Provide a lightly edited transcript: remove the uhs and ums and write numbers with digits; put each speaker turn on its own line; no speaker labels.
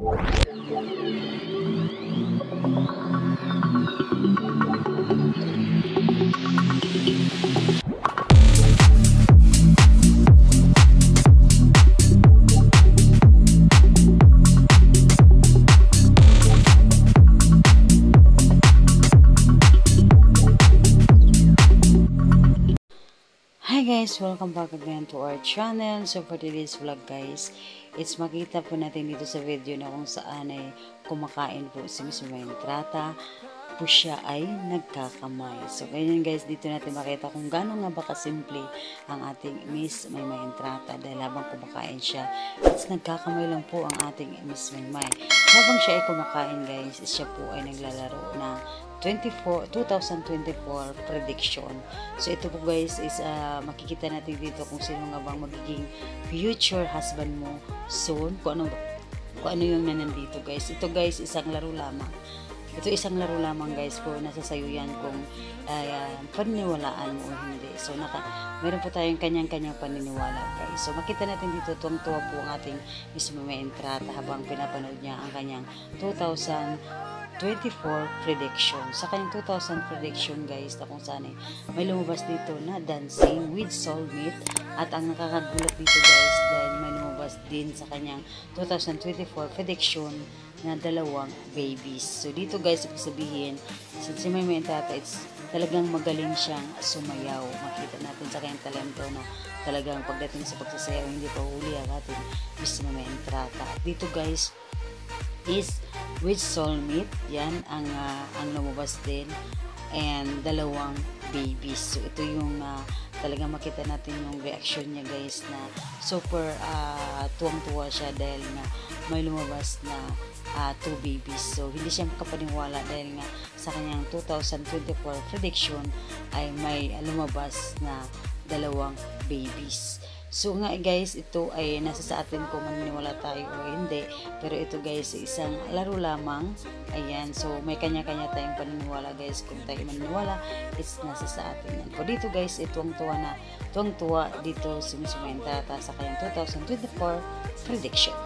Hi guys, welcome back again to our channel. So for today's vlog guys, it's makita po natin dito sa video na kung saan ay kumakain po si Miss Entrata po siya ay nagkakamay. So ganyan guys, dito natin makita kung gano'n nga ba kasimple ang ating Miss Entrata dahil habang kumakain siya, it's nagkakamay lang po ang ating Miss Maymay. Habang siya ay kumakain guys, siya po ay naglalaro na 2024 prediction. So ito po guys is makikita natin dito kung sino nga bang magiging future husband mo soon, kung ano yung nandito guys. Ito guys isang laro lamang. Ito isang laro lamang guys po, nasa sayo yan kung paniniwalaan mo o hindi. So meron po tayong kanyang-kanyang paniniwala guys. So makita natin dito tuwang-tuwa po ang ating Miss Entrata habang pinapanood niya ang kanyang 2024 prediction. Sa kanyang 2000 prediction guys, na kung saan may lumabas dito na Dancing with Soulmate, at ang nakakagulat dito guys dahil may lumabas din sa kanyang 2024 prediction na 2 babies. So dito guys, ibig sabihin si Maymay Entrata, it's talagang magaling siyang sumayaw. Makita natin sa kanyang talento na talagang pagdating sa pagsasayaw hindi pa huli ang ating Miss Maymay Entrata. Dito guys is with Soulmate, yan ang lumabas din, and 2 babies. So ito yung talagang makita natin yung reaction niya guys na super tuwang-tuwa siya dahil nga may lumabas na 2 babies. So hindi siya makapaniwala dahil nga sa kanyang 2024 prediction ay may lumabas na 2 babies. So nga guys, ito ay nasa sa atin kung maniniwala tayo o hindi. Pero ito guys, isang laro lamang. Ayan, so may kanya-kanya tayong paniniwala guys. Kung tayo maniniwala, it's nasa sa atin yan. So dito guys, tuwang-tuwa dito si Miss Entrata sa kanyang 2024 prediction.